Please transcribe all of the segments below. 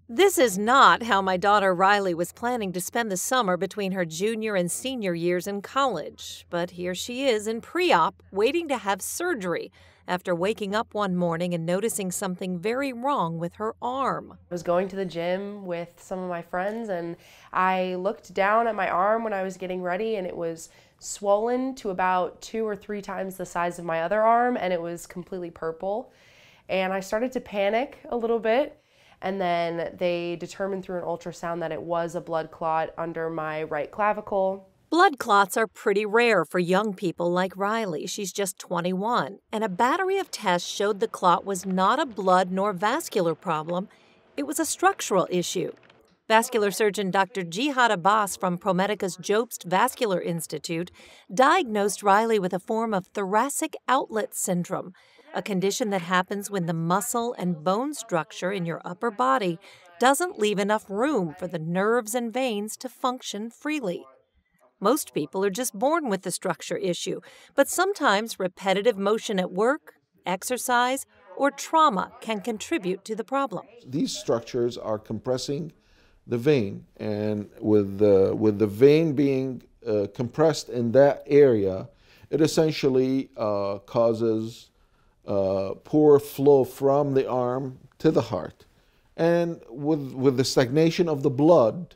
This is not how my daughter Riley was planning to spend the summer between her junior and senior years in college. But here she is in pre-op, waiting to have surgery after waking up one morning and noticing something very wrong with her arm. I was going to the gym with some of my friends and I looked down at my arm when I was getting ready and it was swollen to about 2 or 3 times the size of my other arm and it was completely purple. And I started to panic a little bit. And then they determined through an ultrasound that it was a blood clot under my right clavicle. Blood clots are pretty rare for young people like Riley. She's just 21, and a battery of tests showed the clot was not a blood nor vascular problem. It was a structural issue. Vascular surgeon Dr. Jihad Abbas from ProMedica's Jobst Vascular Institute diagnosed Riley with a form of Thoracic Outlet Syndrome, a condition that happens when the muscle and bone structure in your upper body doesn't leave enough room for the nerves and veins to function freely. Most people are just born with the structure issue, but sometimes repetitive motion at work, exercise, or trauma can contribute to the problem. These structures are compressing the vein, and with the vein being compressed in that area, it essentially causes poor flow from the arm to the heart. And with the stagnation of the blood,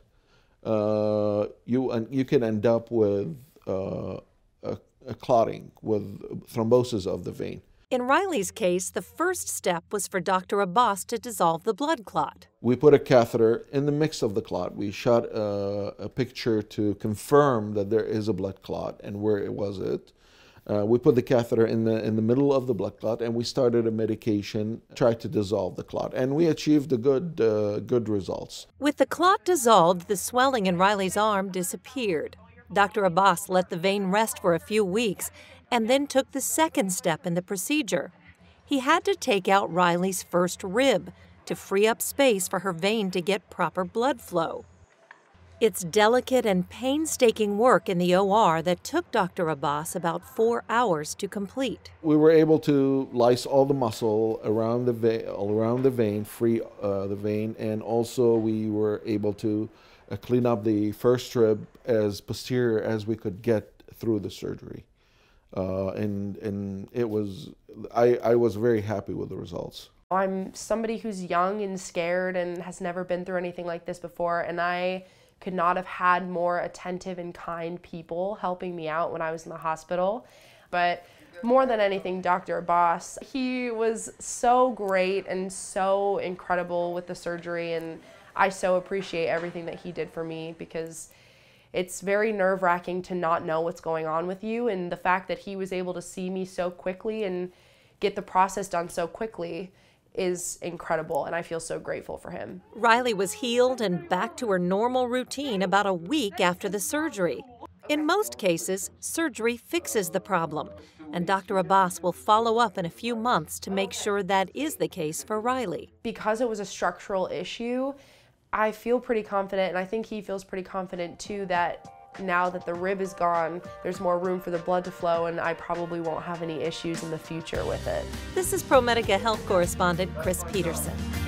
you can end up with a clotting, with thrombosis of the vein. In Riley's case, the first step was for Dr. Abbas to dissolve the blood clot. We put a catheter in the mix of the clot. We shot a picture to confirm that there is a blood clot and where it was it. We put the catheter in the middle of the blood clot, and we started a medication, tried to dissolve the clot, and we achieved the good results. With the clot dissolved, the swelling in Riley's arm disappeared. Dr. Abbas let the vein rest for a few weeks and then took the second step in the procedure. He had to take out Riley's first rib to free up space for her vein to get proper blood flow. It's delicate and painstaking work in the OR that took Dr. Abbas about 4 hours to complete. We were able to lyse all the muscle around the vein, free the vein, and also we were able to clean up the first rib as posterior as we could get through the surgery. And it was, I was very happy with the results. I'm somebody who's young and scared and has never been through anything like this before, and I could not have had more attentive and kind people helping me out when I was in the hospital. But more than anything, Dr. Abbas, he was so great and so incredible with the surgery, and I so appreciate everything that he did for me because it's very nerve-wracking to not know what's going on with you, and the fact that he was able to see me so quickly and get the process done so quickly is incredible, and I feel so grateful for him. Riley was healed and back to her normal routine about a week after the surgery. In most cases, surgery fixes the problem, and Dr. Abbas will follow up in a few months to make sure that is the case for Riley. Because it was a structural issue, I feel pretty confident, and I think he feels pretty confident too, that now that the rib is gone, there's more room for the blood to flow, and I probably won't have any issues in the future with it. This is ProMedica Health Correspondent Chrys Peterson.